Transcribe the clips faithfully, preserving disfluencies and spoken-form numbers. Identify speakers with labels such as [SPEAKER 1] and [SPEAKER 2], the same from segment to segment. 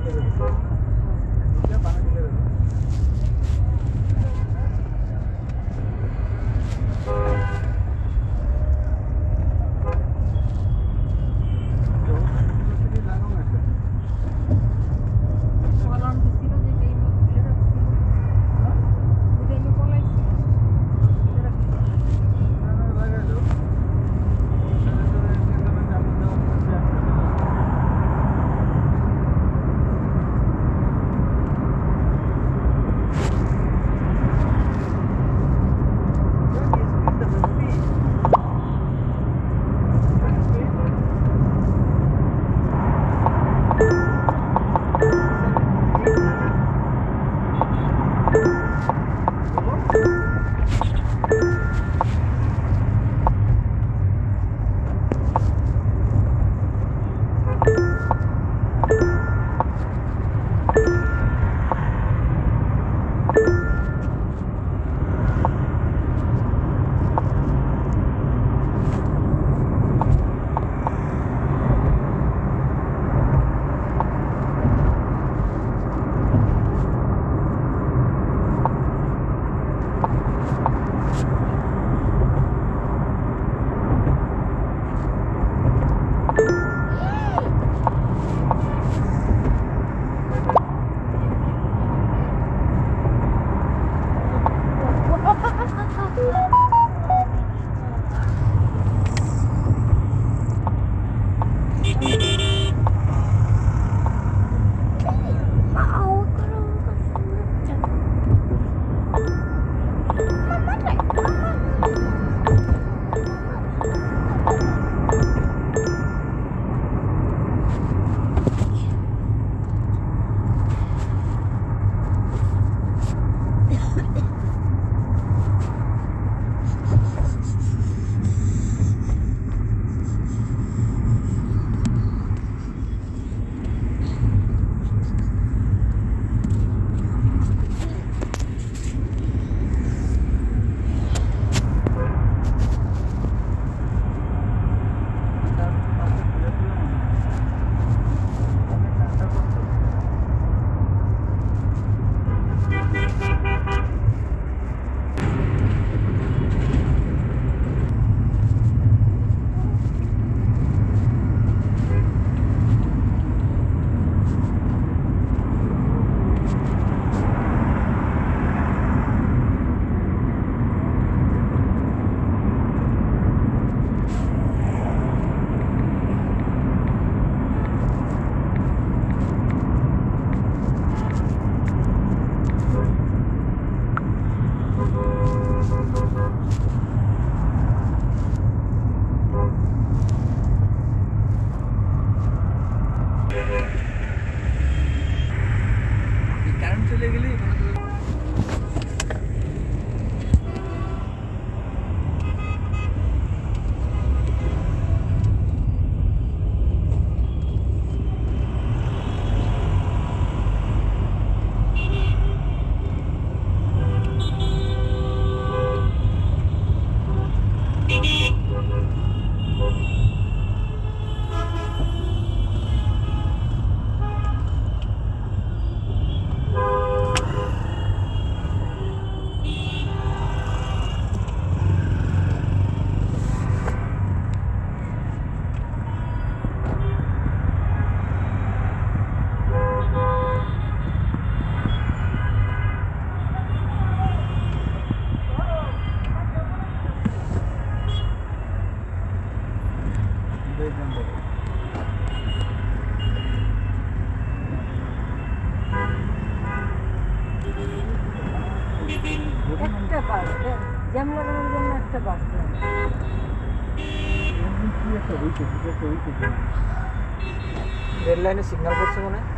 [SPEAKER 1] Rail লাইনে signal করছে মনে হয়।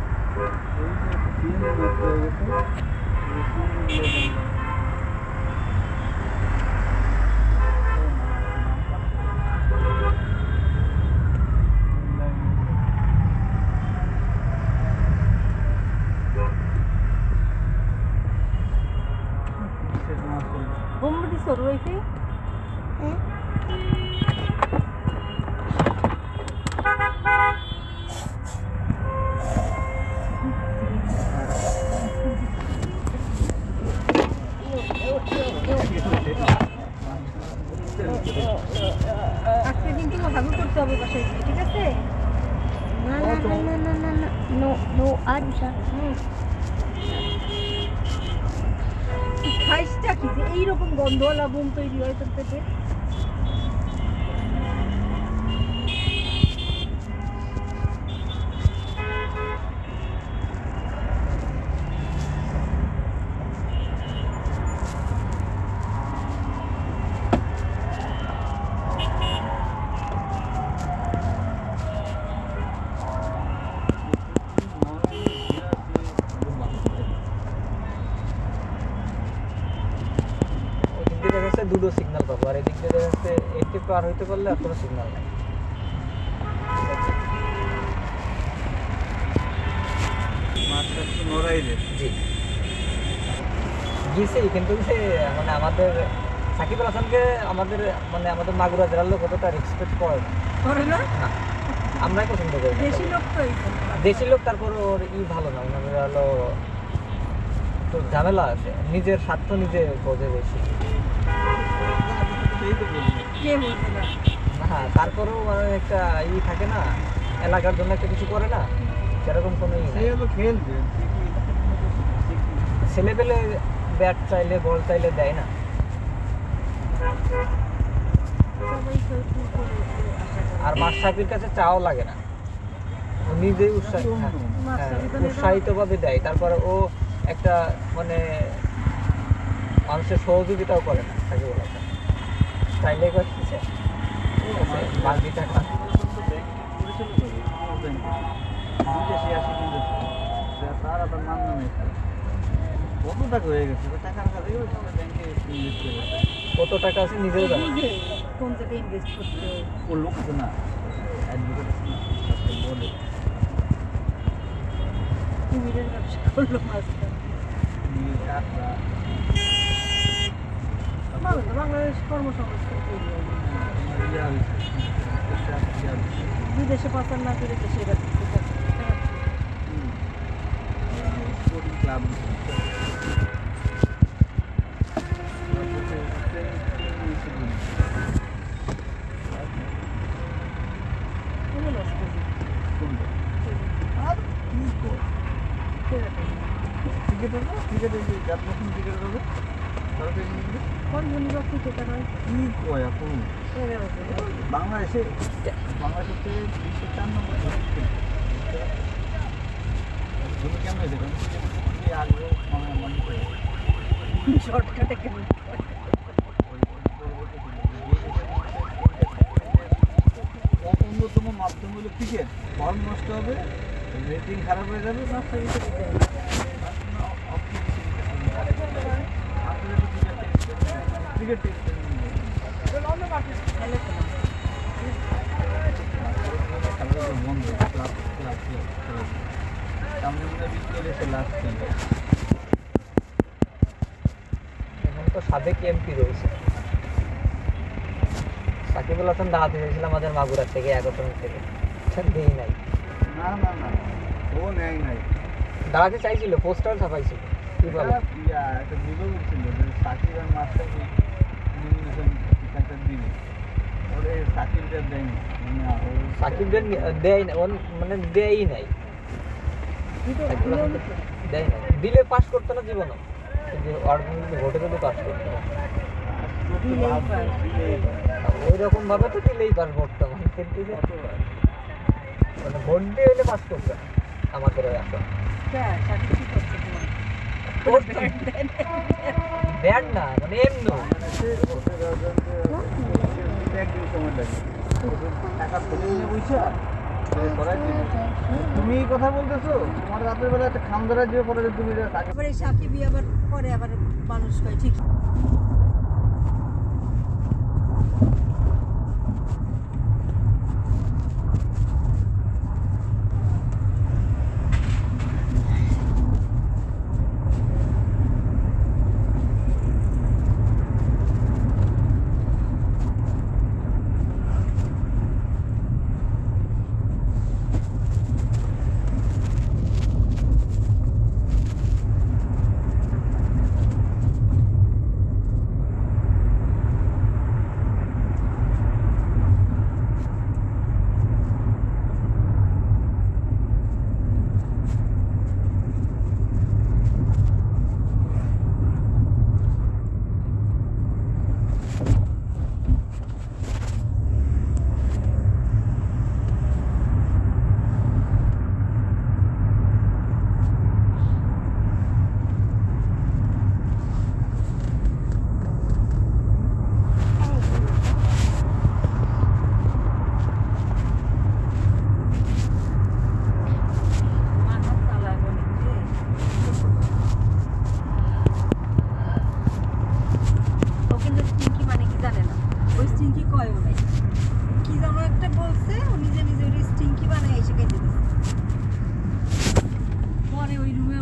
[SPEAKER 2] Bomba di suruh itu? Eh? কিন্তু হাগু করতে হবে বাসায় গিয়ে, ঠিক আছে?
[SPEAKER 3] না না না না না না নো নো আরুষা
[SPEAKER 2] হুম। তুই খাইসটা কি যে এইরকম গন্ধওয়ালা বোম তৈরি হয় তোর পেটে?
[SPEAKER 1] ওদিক দিয়ে দেখা যাচ্ছে দুটো সিগন্যাল পাবো, আর এদিক দিয়ে দেখা যাচ্ছে এইটি পার হইতে পারলে আর কোনো সিগন্যাল নেই। জি গিয়েছি, কিন্তু যে মানে আমাদের সাকিব আল হাসানকে আমাদের মানে আমাদের মাগুরা জেলার লোক কতটা রেসপেক্ট করে না।
[SPEAKER 2] করে না?
[SPEAKER 1] না, আমরাই পছন্দ করি না।
[SPEAKER 2] দেশি লোক তো এই
[SPEAKER 1] দেশি লোক, তারপর ওর ই ভালো না, ওনার হলো তো ঝামেলা আছে, নিজের স্বার্থ নিজে বোঝে বেশি।
[SPEAKER 2] কে বলবে না?
[SPEAKER 1] না, তারপরেও মানে একটা ই থাকে না, এলাকার জন্য একটা কিছু করে না, সেরকম কোনো ই নাই। ছেলে পেলে ব্যাট চাইলে বল চাইলে দেয় না।
[SPEAKER 2] সবাই তো একটু করে আশা করে।
[SPEAKER 1] আর মাশরাফির কাছে চাও লাগে না, ও নিজেই উৎসাহিত উৎসাহিত ভাবে দেয়। তারপরে ও একটা মানে মানুষের সহযোগিতাও করে না সাকিব আল হাসান, চাইলে করতেছে বাকি টাকা।
[SPEAKER 4] কত টাকা হয়ে গেছে টাকার কাছে ব্যাংকে ইনভেস্ট করে
[SPEAKER 1] কত টাকা আছে নিজেও জানে না।
[SPEAKER 2] বুঝে কোন জায়গায় ইনভেস্ট করতে হবে।
[SPEAKER 4] ও লোক আছে না অ্যাডভোকেট আছে না তাকে বলে
[SPEAKER 2] কুমিরের ব্যবসা করলো মাঝখানে।
[SPEAKER 4] নিয়ে টাকা
[SPEAKER 2] ভালো তো, বাংলাদেশ কর্মসংস্থান তৈরি হবে। বিদেশে পাচার না করে দেশে রাখতে থাকে।
[SPEAKER 4] স্পোর্টিং ক্লাব
[SPEAKER 2] কোনো লস করবে না।
[SPEAKER 4] আর কি কর
[SPEAKER 2] কে রাখবে?
[SPEAKER 4] ক্রিকেট হবে ক্রিকেটে যার প্রথম ক্রিকেট হবে তারা তো এমনি
[SPEAKER 2] কোন জন্য বা ক্রিকেটার হয়?
[SPEAKER 4] কি কয় এখন
[SPEAKER 2] এরা হবে।
[SPEAKER 4] বাংলাদেশে বাংলাদেশে বিশ্বের চার নম্বর তুমি কেমন হয়েছে কি আগ্রহ মানে মনে করে
[SPEAKER 2] শর্টকাটে কেমন?
[SPEAKER 4] অন্যতম মাধ্যম হলো ক্রিকেট, ফর্ম নষ্ট হবে, রেটিং খারাপ হয়ে যাবে,
[SPEAKER 2] নষ্ট কিছু দিতে হবে।
[SPEAKER 4] ক্রিকেট
[SPEAKER 2] তাহলে তো না।
[SPEAKER 4] খেলাধুলা বন্ধ ক্লাব ক্লাব ক্লাব সামনে মনে বিকেলে এসে লাস্ট খেলবে
[SPEAKER 1] এখন তো সাবেক এমপি রয়েছে সাকিব আল হাসান, দাঁড়াতে চাইছিল আমাদের মাগুরা থেকে একত্র থেকে, দেই নাই।
[SPEAKER 4] না না না ও নেয় নাই
[SPEAKER 1] দাঁড়াতে চাইছিল, পোস্টার ছাপাইছিল, কি বলে
[SPEAKER 4] ইয়া একটা ভিডিও ছিল যে সাকিব আর মাস্টারকে নমিনেশন একটা দিবে ওরে সাকিবটা দেয়নি মানে ও-
[SPEAKER 1] সাকিবদের দেয় না, ওর মানে দেয়ই নাই, সাকিব আল হাসানকে দেয় নাই। দিলে পাস করতো না জীবনও, কিন্তু অর্ডিনারি ভোটে যদি পাস করতো না,
[SPEAKER 2] দিলেই পাস।
[SPEAKER 4] দিলেই পাস।
[SPEAKER 1] ওই রকম ভাবে তো দিলেই পাস ভোটটা, মানে কিন্তু যে মানে ভোট দিয়ে হইলে পাস করতো না আমাদের ওই আসন।
[SPEAKER 2] হ্যাঁ, চাকরি কি করছে তোমার?
[SPEAKER 1] করতো ব্যাড না, মানে এমনি
[SPEAKER 4] বাংলাদেশে ভোটে দেওয়ার জন্য যে একদিন সময় লাগে টাকা ফেলে নিয়ে বইছা করাই দিবে তুমি এই কথা বলতেছো তোমার রাতের বেলা একটা খাম ধরা দিয়ে পরে যে তুমি যে সাকিব
[SPEAKER 2] আবার এই সাকিবই আবার পরে আবার মানুষ কয় ঠিক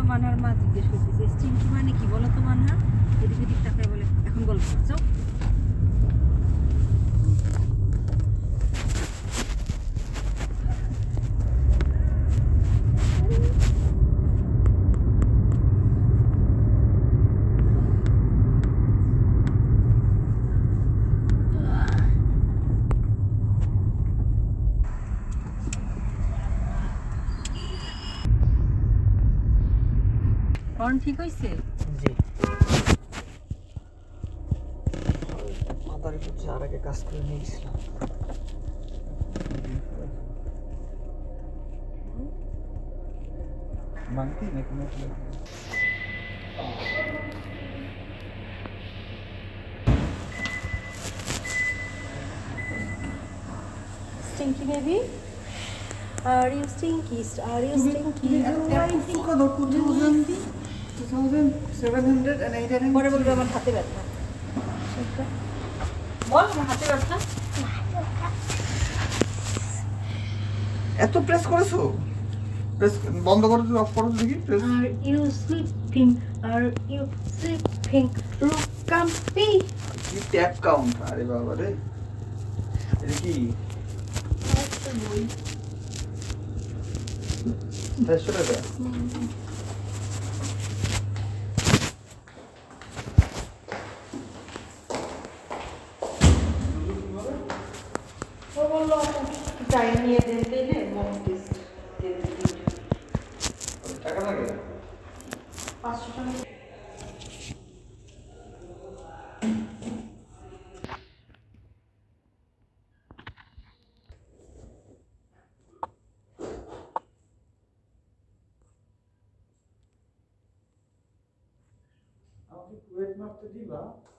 [SPEAKER 2] মানহার মা জিজ্ঞেস করতেছে স্টিংকি মানে কি বলো তো মানহা, এদিক এদিক তাকায় বলে এখন বলবো না, যাও। হর্ন ঠিক হয়েছে?
[SPEAKER 1] জি মাদারে করছে, আর আগে কাজ করে নিয়ে গেছিলাম।
[SPEAKER 4] মাংতি নাকি না
[SPEAKER 2] Stinky baby? Are you stinky? Are you stinky? পরে বলবে আমার হাতে ব্যথা। বল আমার হাতে ব্যথা।
[SPEAKER 4] এত প্রেস করেছো? প্রেস বন্ধ করো, অফ করো দেখি press.
[SPEAKER 2] Are you sleeping? Are you sleeping? Rukampi.
[SPEAKER 4] কি ট্যাপ কাউন্ট? আরে বাবা রে, এটা কি দেড়শো টাকা?
[SPEAKER 2] ও বললো চাই নিয়ে দেন দিলে মন দিস
[SPEAKER 4] টাকা লাগে?
[SPEAKER 2] পাঁচশো টাকা।
[SPEAKER 4] আমাকে কুয়েত মারতে দিবা?